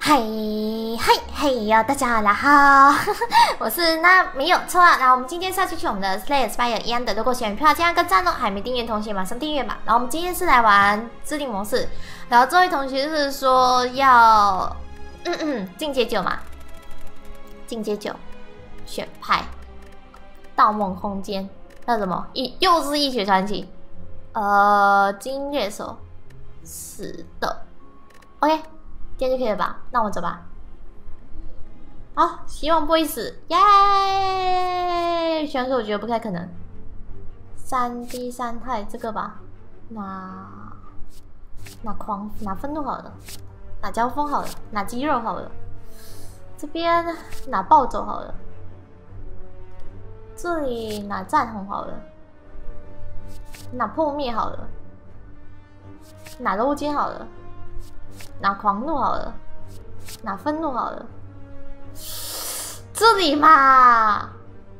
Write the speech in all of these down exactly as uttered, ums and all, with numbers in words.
嘿嘿嘿哟，大家好，我是那没有错啊。然后我们今天是要继续我们的 Slay Spire 一样的，如果喜欢票加个赞哦，还没订阅的同学马上订阅吧。然后我们今天是来玩制定模式，然后这位同学是说要嗯嗯进阶九嘛，进阶九选派盗梦空间，那什么一又是一血传奇，呃金月手死的 ，OK。这样就可以了吧？那我走吧。好，希望不会死，耶！虽然说我觉得不太可能。三 D 三态这个吧，拿拿狂拿愤怒好了，拿交锋好了，拿肌肉好了，这边拿暴走好了，这里拿战红好了，拿破灭好了，拿肉尖好了。拿狂怒好了，拿愤怒好了，这里嘛，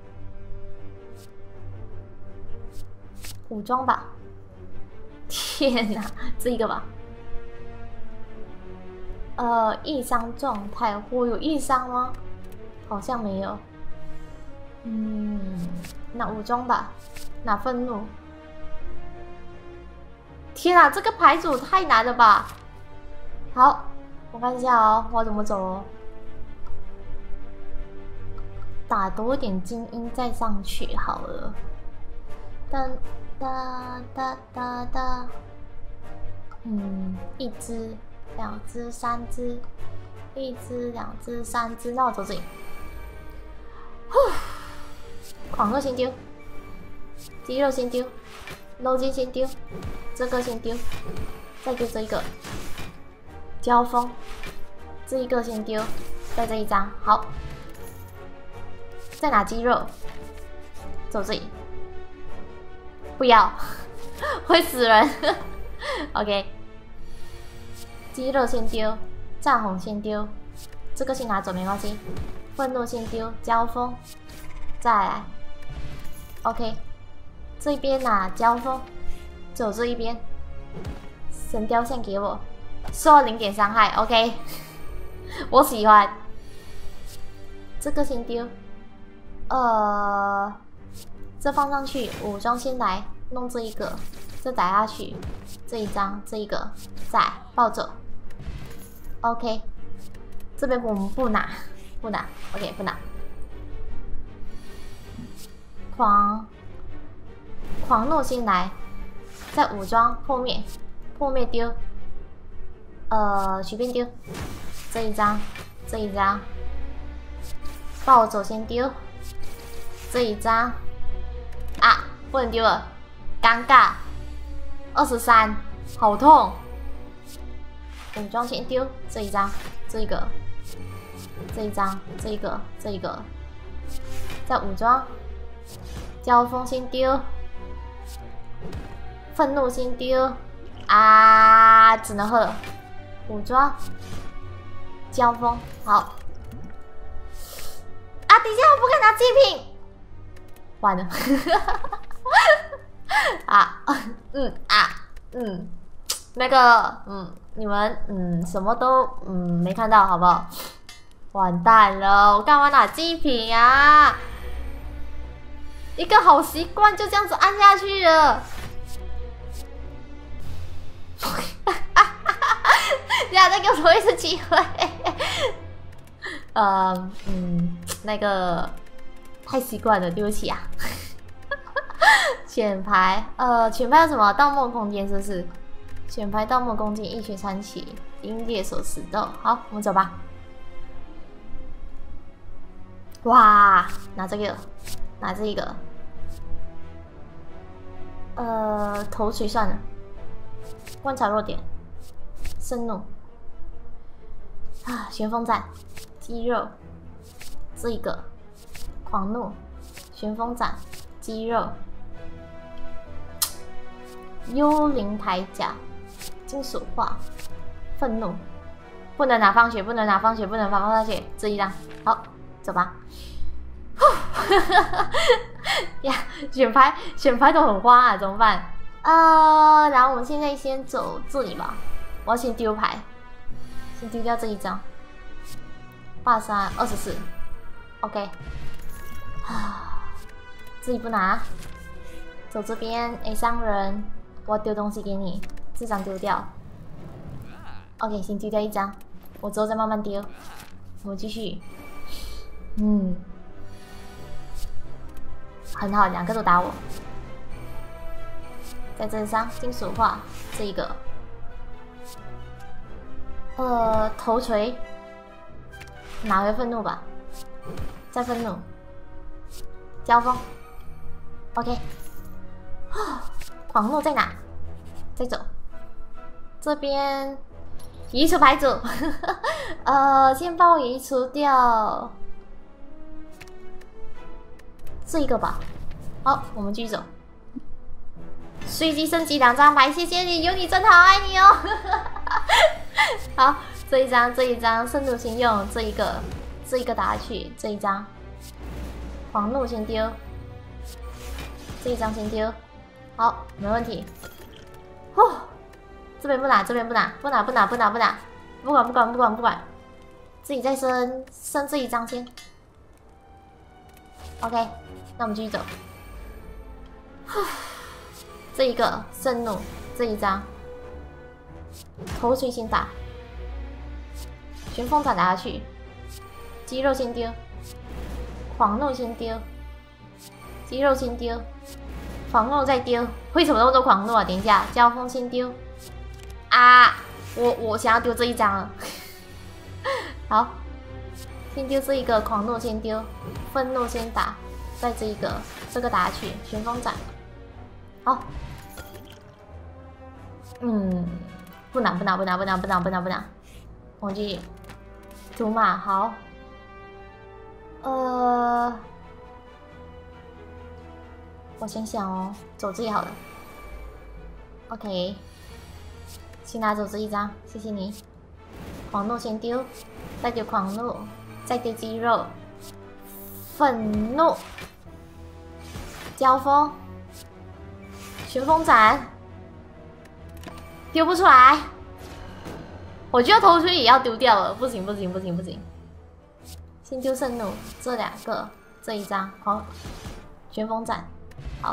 武装吧。天哪，这一个吧。呃，易伤状态，我有易伤吗？好像没有。嗯，拿武装吧，拿愤怒。天哪，这个牌组太难了吧！好，我看一下哦，我怎么走哦？打多点精英再上去好了。哒哒哒哒哒，嗯，一只、两只、三只，一只、两只、三只，那我走这里。呼，狂热先丢，肌肉先丢，肉筋先丢，这个先丢，再丢这一个。交锋，这一个先丢，再这一张，好，再拿肌肉，走这里，不要，会死人。OK， 肌肉先丢，战红先丢，这个先拿走没关系，愤怒先丢，交锋，再来 ，OK， 这边拿交锋，走这一边，神雕线给我。受零点伤害 ，OK， 我喜欢。这个先丢，呃，这放上去，武装先来弄这一个，这打下去，这一张，这一个再暴走 ，OK， 这边我们不拿，不拿 ，OK， 不拿。狂狂怒先来，再武装破灭，破灭丢。呃，随便丢，这一张，这一张，暴走先丢，这一张，啊，不能丢了，尴尬，二十三，好痛，武装先丢，这一张，这一个，这一张，这一个，这一个，再武装，交锋先丢，愤怒先丢，啊，只能喝。武装，交锋，好。啊，等一下，我不可以拿祭品，完了。啊，嗯啊，嗯，那个，嗯，你们，嗯，什么都，嗯，没看到，好不好？完蛋了，我干嘛拿祭品啊？一个好习惯就这样子按下去了。呀，再给我多一次机会。呃，嗯，那个太习惯了，对不起啊。选牌，呃，选牌有什么？盗梦空间是不是？选牌盗梦空间一血传奇，鹰猎手死斗。好，我们走吧。哇，拿这个，拿这个。呃，头锤算了。观察弱点，盛怒。啊，旋风斩，肌肉，这一个，狂怒，旋风斩，肌肉，幽灵铠甲，金属化，愤怒，不能拿放血，不能拿放血，不能拿放血，这一张，好，走吧。呀，选牌选牌都很花啊，怎么办？呃，然后我们现在先走这里吧，我要先丢牌，先丢掉这一张。 八三二十四 ，OK。啊，自己不拿，走这边 A 商人，我丢东西给你，这张丢掉。OK， 先丢掉一张，我之后再慢慢丢。我们继续，嗯，很好，两个都打我。在这上金属化这一个，呃，头锤，拿回愤怒吧，再愤怒。 交锋 ，OK。啊，狂怒在哪？再走。这边移除牌组，呃，先帮我移除掉这一个吧。好，我们继续走。随机升级两张牌，谢谢你，有你真好，爱你哦。好，这一张，这一张，深度先用这一个，这一个打下去，这一张。 狂怒先丢，这一张先丢，好，没问题。哦，这边不拿，这边不拿，不拿，不拿，不拿，不拿，不管，不管，不管，不管，自己再升升这一张先。OK， 那我们继续走。这一个盛怒，这一张头锤先打，旋风斩打下去，肌肉先丢。 狂怒先丢，肌肉先丢，狂怒再丢。为什么那么多狂怒啊？等一下，交锋先丢。啊，我我想要丢这一张了。好，先丢这一个狂怒先丢，愤怒先打，再这一个这个打下去，旋风斩。好，嗯，不拿不拿不拿不拿不拿不拿不拿，我继续赌马好。 呃，我想想哦，走这里好了。OK， 先拿走这一张，谢谢你。狂怒先丢，再丢狂怒，再丢肌肉，愤怒，交锋，旋风斩，丢不出来。我觉得头盔也要丢掉了，不行不行不行不行。 先丢盛怒，这两个，这一张好，旋风斩，好。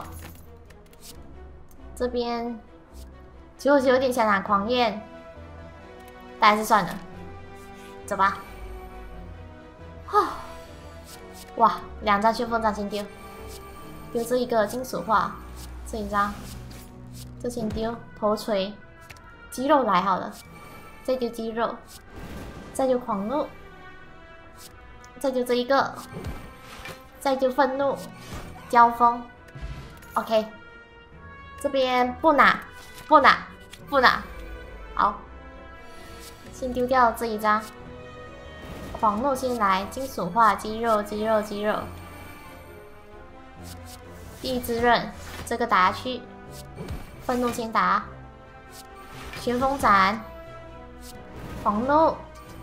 这边其实我有点想拿狂焰，但还是算了，走吧。啊，哇，两张旋风斩先丢，丢这一个金属化，这一张，这先丢头锤，肌肉来好了，再丢肌肉，再丢狂怒。 再就这一个，再就愤怒，交锋 ，OK， 这边不拿，不拿，不拿，好，先丢掉这一张，狂怒先来，金属化，肌肉，肌肉，肌肉，地之刃，这个打下去，愤怒先打，旋风斩，狂怒。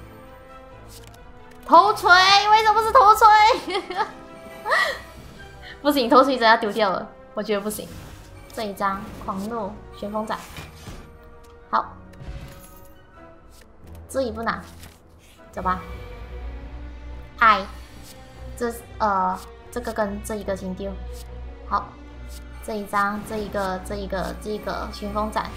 头锤，为什么是头锤？不行，头锤真要丢掉了，我觉得不行。这一张狂怒旋风斩，好，这一不拿，走吧。爱，这呃这个跟这一个先丢，好，这一张这一个这一个这一个旋风斩，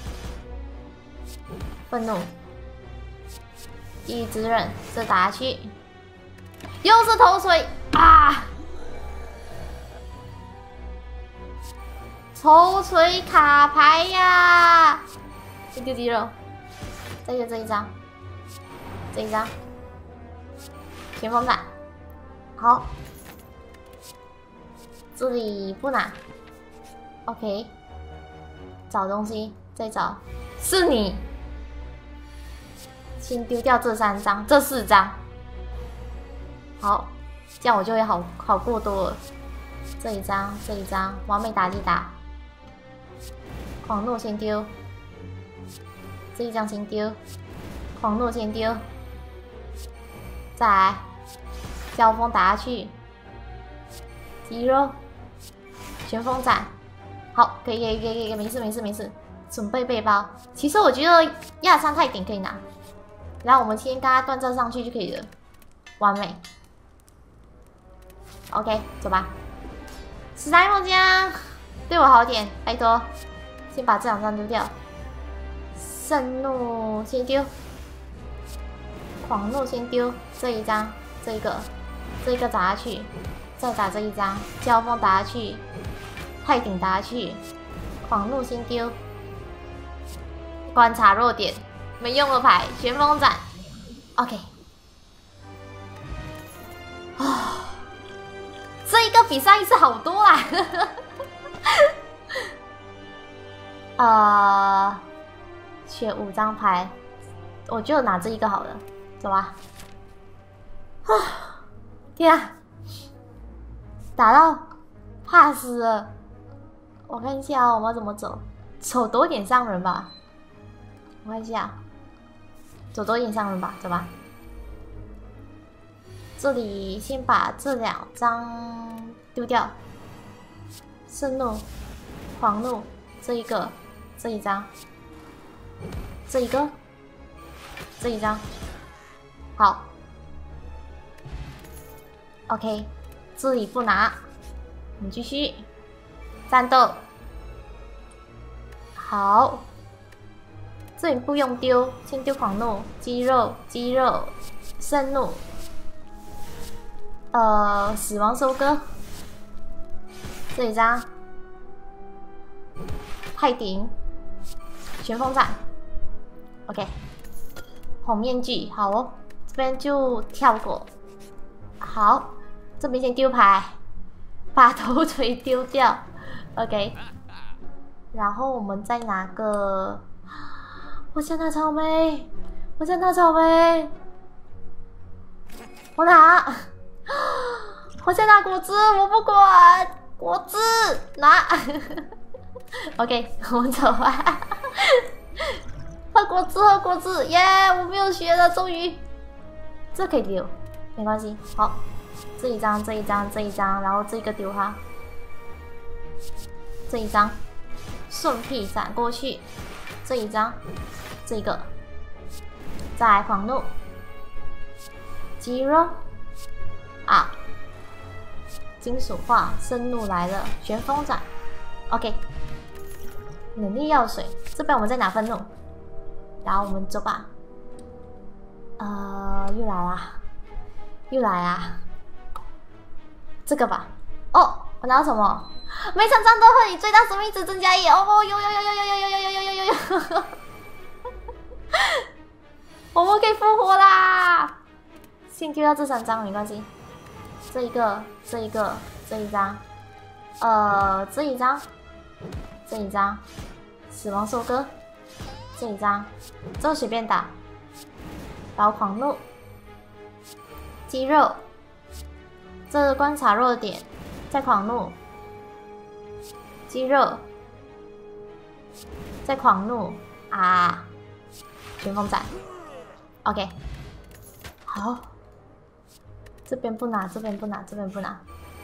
愤怒。 一之刃，这打下去，又是头锤啊！头锤卡牌呀！先丢肌肉，再丢这一张，这一张，旋风斩，好，这里不拿 ，OK， 找东西，再找，是你。 先丢掉这三张，这四张，好，这样我就会好好过多了。这一张，这一张，完美打击打，狂怒先丢，这一张先丢，狂怒先丢，再来，交锋打下去，肌肉，旋风斩，好，可以可以可以可以，没事没事没事，准备背包。其实我觉得亚伤太顶可以拿。 然后我们先跟他断这上去就可以了。 完美。OK， 走吧。史莱姆酱，对我好点，拜托。先把这两张丢掉。盛怒先丢，狂怒先丢，这一张，这一个，这一个打下去，再打这一张，交锋打下去，泰顶打下去，狂怒先丢。观察弱点，没用的牌，旋风斩。OK。啊。这一个比上一次好多啦！呃，选五张牌，我就拿这一个好了，走吧。啊！天啊！打到怕死了！我看一下哦，我们要怎么走？走多一点上人吧。我看一下，走多一点上人吧，走吧。这里先把这两张丢掉，盛怒、狂怒，这一个，这一张，这一个，这一张，好 ，OK， 这里不拿，我们继续战斗，好，这里不用丢，先丢狂怒、肌肉、肌肉、盛怒。呃，死亡收割，这一张，泰顶，旋风斩 ，OK， 红面具，好哦，这边就跳过，好，这边先丢牌，把头锤丢掉 ，OK， 然后我们再拿个，我想拿草莓，我想拿草莓，我拿。我在拿果汁，我不管，果汁拿。OK， 我们走吧。喝果汁，喝果汁，耶！ Yeah, 我没有血了，终于。这可以丢，没关系。好，这一张，这一张，这一张，然后这个丢哈。这一张，顺屁闪过去。这一张，这个，再来狂怒，肌肉。啊！金属化，盛怒来了，旋风斩 ，OK。能力药水，这边我们再拿愤怒，然后我们走吧。呃，又来啦，又来啦，这个吧。哦，我拿到什么？每场战斗会以最大生命值增加一。哦，有有有有有有有有有有有有有！我们可以复活啦！先丢掉这三张没关系。这一个，这一个，这一张，呃，这一张，这一张，死亡收割，这一张，这个随便打，然后狂怒，肌肉，这个观察弱点，再狂怒，肌肉，再狂怒啊，旋风斩 ，OK， 好。这边不拿，这边不拿，这边不拿。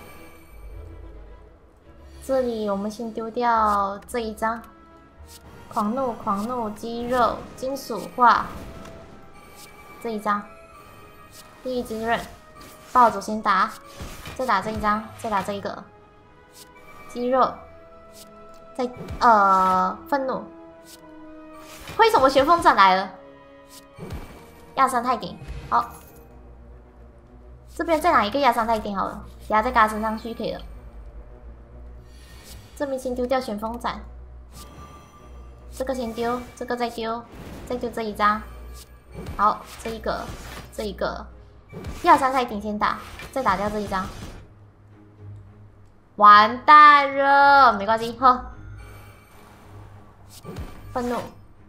这里我们先丢掉这一张，狂怒，狂怒，肌肉，金属化。这一张，第一之刃，暴走先打，再打这一张，再打这一个，肌肉，再呃愤怒。为什么旋风斩来了？亚山泰顶，好。这边再拿一个压伤泰顶好了，压在他身上去可以了。这边先丢掉旋风斩，这个先丢，这个再丢，再丢这一张。好，这一个，这一个，压伤泰顶先打，再打掉这一张。完蛋了，没关系，喝。愤怒，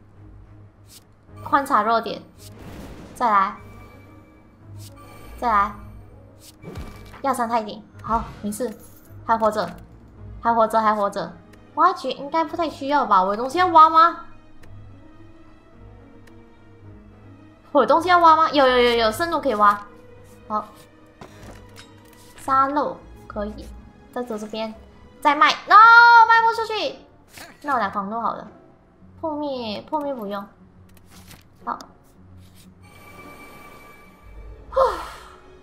观察弱点，再来，再来。亚山泰顶，好，没事，还活着，还活着，还活着。挖掘应该不太需要吧？我有东西要挖吗？我有东西要挖吗？有有有有，深度可以挖。好，沙漏可以，再走这边，再卖 ，no 卖不出去。那我拿狂怒好了，破灭破灭不用。好，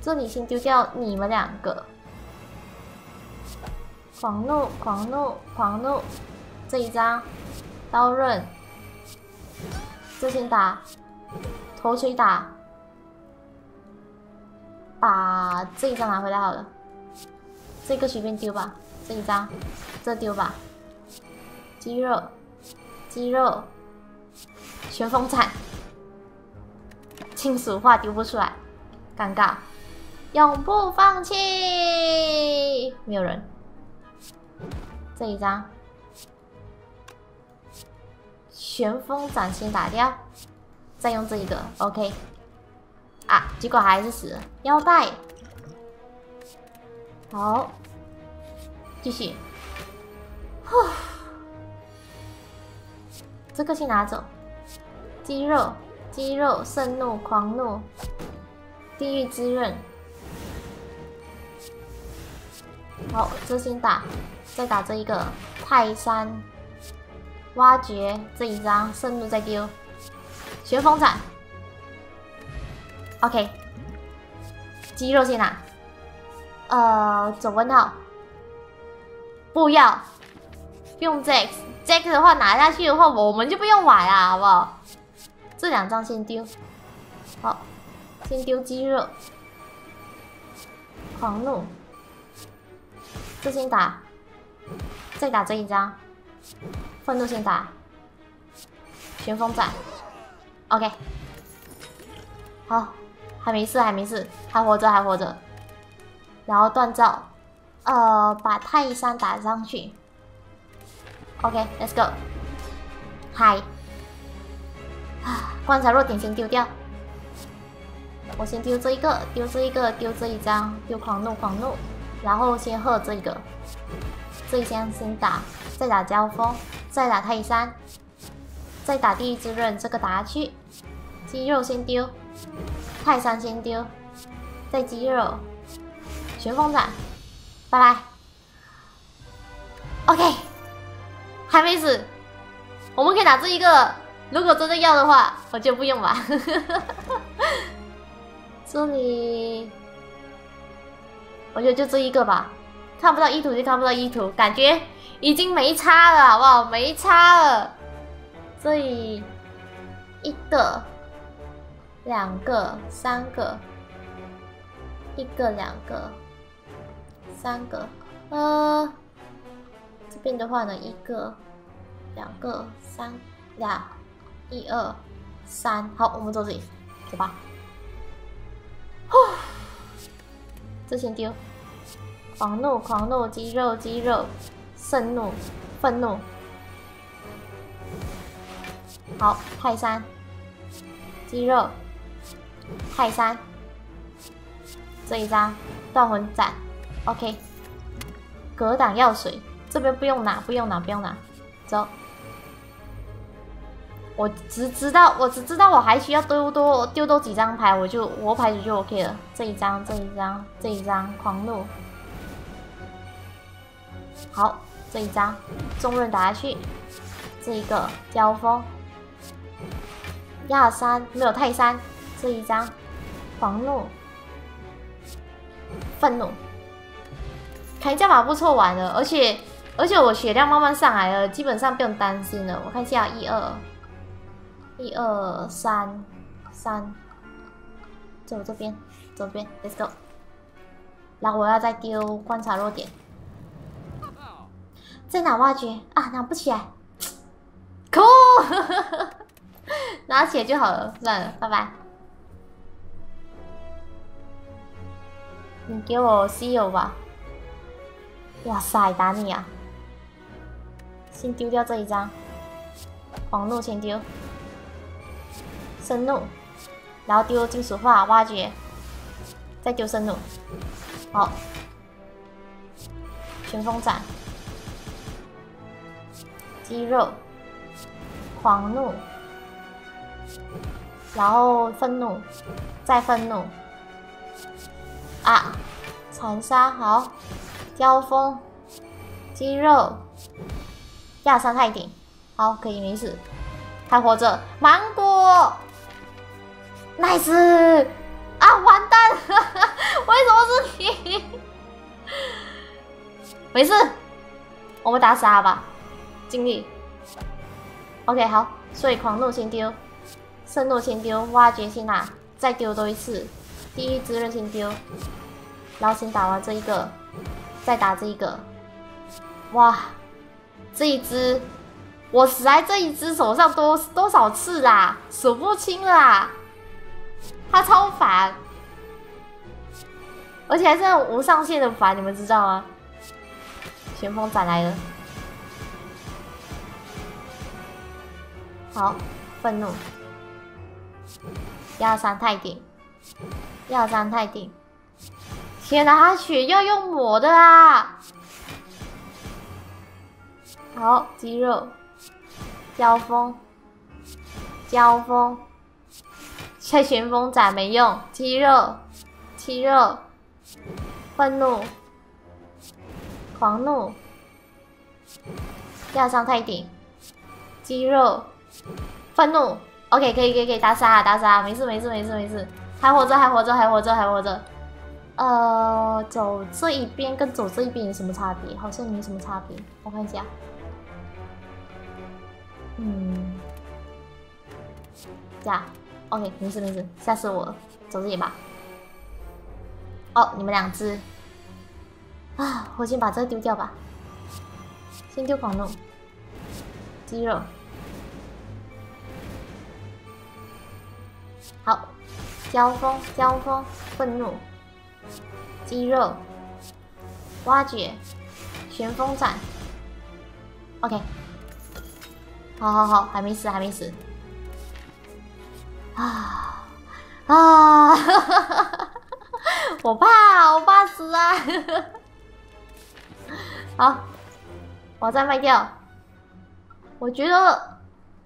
这里先丢掉你们两个。狂怒，狂怒，狂怒，这一张刀刃，这先打，头锤打，把这一张拿回来好了。这个随便丢吧，这一张，这丢吧。肌肉，肌肉，旋风铲，金属化丢不出来，尴尬，永不放弃，没有人。这一张，旋风斩先打掉，再用这一个 ，OK。啊，结果还是死了，腰带。好，继续。呼，这个先拿走。肌肉，肌肉，盛怒，狂怒，地狱之刃。好，这先打，再打这一个泰山，挖掘这一张，盛怒再丢，旋风斩。OK， 肌肉先拿。呃，走问号，不要用 Jax，Jax 的话拿下去的话，我们就不用玩啦，好不好？这两张先丢，好，先丢肌肉，狂怒，这先打，再打这一张，愤怒先打，旋风斩 ，OK， 好，还没事，还没事，还活着，还活着。然后锻造，呃，把泰山打上去。OK，let's go。嗨，啊，观察弱点先丢掉。我先丢这一个，丢这一个，丢这一张，丢狂怒，狂怒，然后先喝这个，这一箱先打，再打交锋，再打泰山，再打地狱之刃，这个打下去。肌肉先丢，泰山先丢，再肌肉。旋风斩，拜拜。OK， 还没死，我们可以拿这一个。如果真的要的话，我就不用吧。这里，我觉得就这一个吧。看不到意图就看不到意图，感觉已经没差了，好不好？没差了。这里一个、两个、三个，一个、两个。三个，呃，这边的话呢，一个、两个、三俩，一二三，好，我们走这里，走吧。呼，这先丢，狂怒，狂怒，肌肉，肌肉，盛怒，愤怒，好，泰山，肌肉，泰山，这一张断魂斩。OK， 格挡药水，这边不用拿，不用拿，不用拿，走。我只知道，我只知道我还需要丢多丢多几张牌，我就我牌子就 OK 了。这一张，这一张，这一张，狂怒。好，这一张重刃打下去，这一个交锋，亚山没有泰山，这一张狂怒，愤怒。铠甲马不错玩的，而且而且我血量慢慢上来了，基本上不用担心了。我看一下，一二，一二三三，走这边，走这边 ，Let's go。然后我要再丢观察弱点，在哪挖掘啊？拿不起来，可恶！拿起来就好了，算了，拜拜。你给我稀有吧。哇塞，打你啊！先丢掉这一张，狂怒先丢，盛怒，然后丢金属化挖掘，再丢盛怒，好，旋风斩，肌肉，狂怒，然后愤怒，再愤怒，啊，残杀，好。交锋，肌肉，亚山泰鼎，好，可以没事，还活着。芒果 ，nice 啊，完蛋， 没事，我们打死他吧，尽力。OK， 好，所以狂怒先丢，盛怒先丢，挖掘先拿，再丢多一次。第一滋润先丢，然后先打完这一个，再打这一个。哇，这一只，我死在这一只手上多多少次啦，数不清啦。他超烦，而且还是无上限的烦，你们知道吗？旋风斩来了。好，愤怒，幺三太顶，幺三太顶。天哪，他血要用抹的啦！好，肌肉，交锋，交锋，再旋风斩没用，肌肉，肌肉，愤怒，狂怒，压伤太顶，肌肉。愤怒 ，OK， 可以，可以，可以，打死他，打死他，没事，没事，没事，没事，还活着，还活着，还活着，还活着。呃，走这一边跟走这一边有什么差别？好像没什么差别，我看一下。嗯，这样 ，OK， 没事，没事，吓死我了，走这里吧。哦，你们两只，啊，我先把这个丢掉吧，先丢狂怒，肌肉。好，交锋，交锋，愤怒，肌肉，挖掘，旋风斩 ，OK， 好好好，还没死，还没死，啊啊！我怕，我怕死啊！好，我再卖掉，我觉得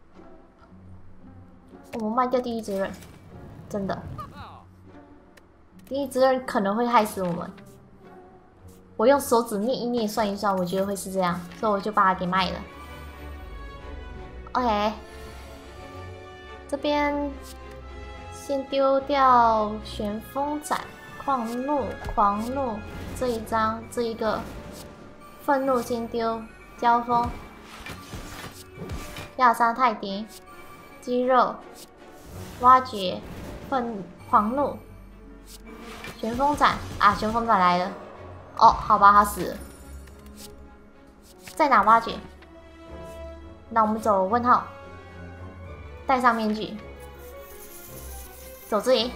我们卖掉第一滋润。真的，第一滋润可能会害死我们。我用手指捏一捏，算一算，我觉得会是这样，所以我就把它给卖了。OK， 这边先丢掉旋风斩、狂怒、狂怒这一张，这一个愤怒先丢，交锋、亚山泰迪、肌肉、挖掘。愤狂怒，旋风斩啊！旋风斩来了，哦，好吧，他死了。再拿挖掘，那我们走问号，戴上面具，走这里。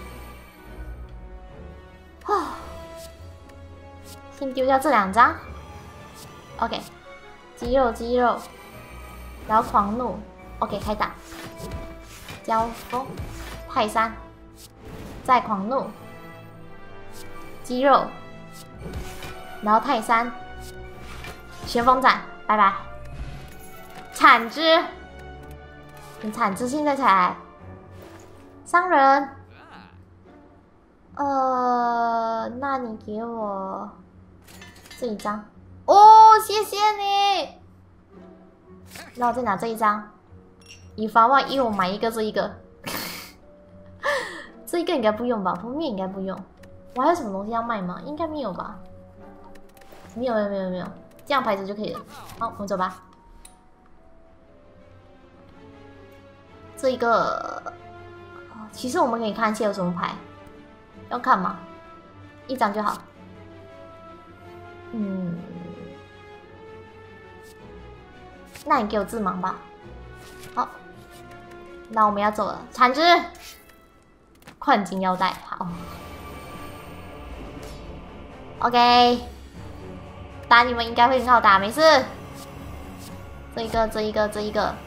啊，先丢掉这两张 ，OK， 肌肉肌肉，然后狂怒 ，OK， 开打，交锋，泰山。再狂怒，肌肉，然后泰山，旋风斩，拜拜。铲子，你铲子现在才来，伤人。呃，那你给我这一张哦，谢谢你。那我再拿这一张，以防万一我买一个这一个。这一个应该不用吧，封面应该不用。我还有什么东西要卖吗？应该没有吧？没有没有没有没有，这样牌子就可以了。好，我们走吧。这一个，其实我们可以看一下有什么牌，要看吗？一张就好。嗯，那你给我致盲吧。好，那我们要走了，铲子。困境腰带，好 ，OK， 打你们应该会很好打，没事。这一个，这一个，这一个，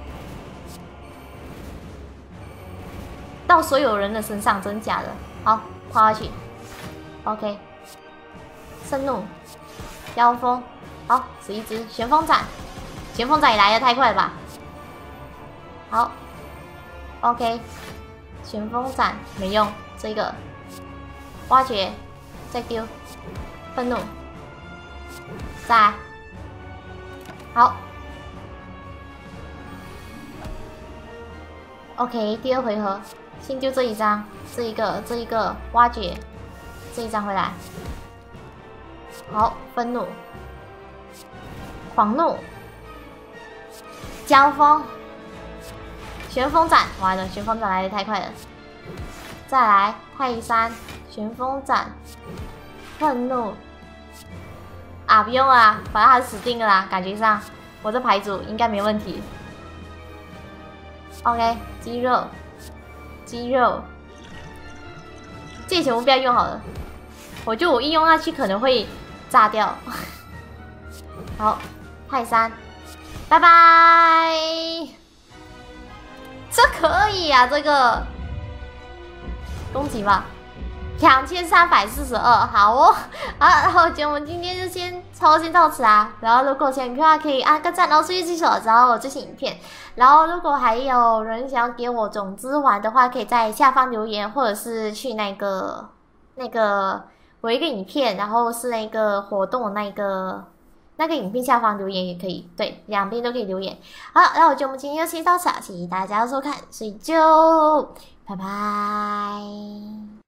到所有人的身上，真假的？好，跨下去 ，OK， 盛怒，妖风，好，死一只，旋风斩，旋风斩也来的太快了吧？好 ，OK。旋风斩没用，这个挖掘，再丢，愤怒，再好 ，OK， 第二回合先丢这一张，这一个，这一个挖掘，这一张回来，好，愤怒， 狂怒、交锋、旋风斩，完了，旋风斩来的太快了。再来泰山旋风斩，愤怒啊，不用了啦，反正他死定了啦，感觉上我这牌组应该没问题。OK， 肌肉，肌肉，这全部不要用好了，我觉得我一用下去可能会炸掉。好，泰山，拜拜。这可以啊，这个攻击吧，两千三百四十二，好哦。啊，然后我觉得我们今天就先抽先到此啊。然后如果喜欢影片的话，可以按个赞，然后注意举手，然后我最新影片。然后如果还有人想要给我种子玩的话，可以在下方留言，或者是去那个那个我一个影片，然后是那个活动的那个。那个影片下方留言也可以，对，两边都可以留言。好，那我觉得我们今天就先到此，谢谢大家的收看，睡觉，拜拜。